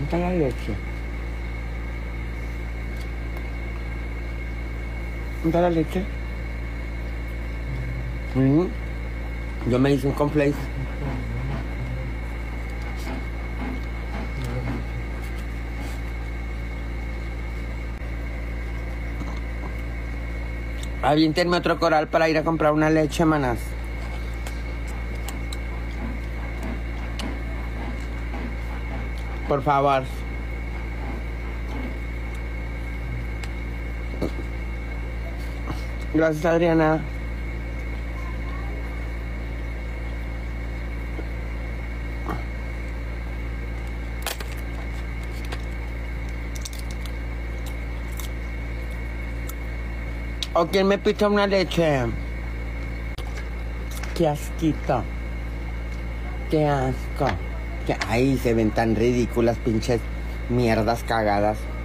está la leche? ¿Dónde está la leche? Yo me hice un cornflakes. Aviéntenme otro coral para ir a comprar una leche, manas. Por favor. Gracias, Adriana. ¿O quién me picha una leche? Qué asquito. Qué asco. Ay, se ven tan ridículas, pinches mierdas cagadas.